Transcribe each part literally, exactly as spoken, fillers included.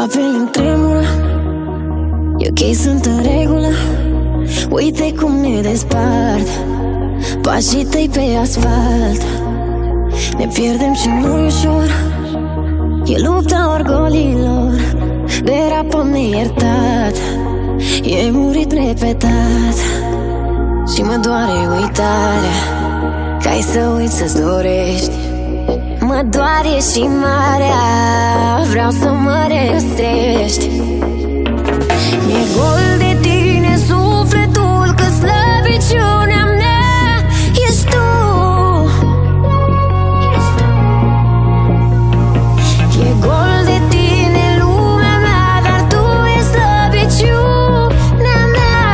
Apele îmi tremură, e ok, sunt în regulă. Uite cum ne despart pașii tăi pe asfalt. Ne pierdem și nu-i ușor, e lupta orgolilor. Derapăm neiertat, e un ritm repetat. Și mă doare uitarea, că ai să uiți să-ți dorești. Mă doare și marea, vreau să mă răstești. Mi-e gol de tine sufletul, că slăbiciunea mea ești tu. E gol de tine lumea mea, dar tu ești slăbiciunea mea.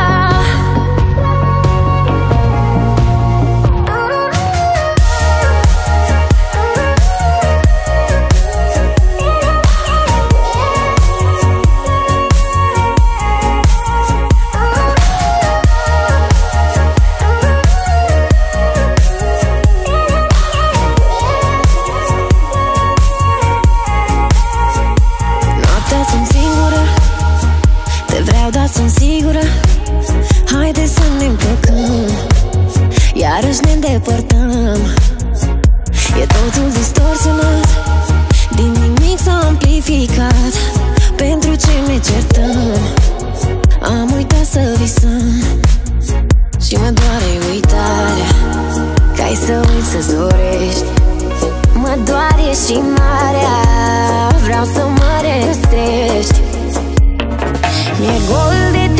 Da, sunt sigură, haide să ne împăcăm, iarăși ne îndepărtăm. E totul distorsionat, din nimic s-a amplificat. Pentru ce ne certăm, am uitat să visăm. Și mă doare uitarea, că ai să uiți să-ți dorești. Mă doare și marea, vreau să mă răstești. Mi-e gol de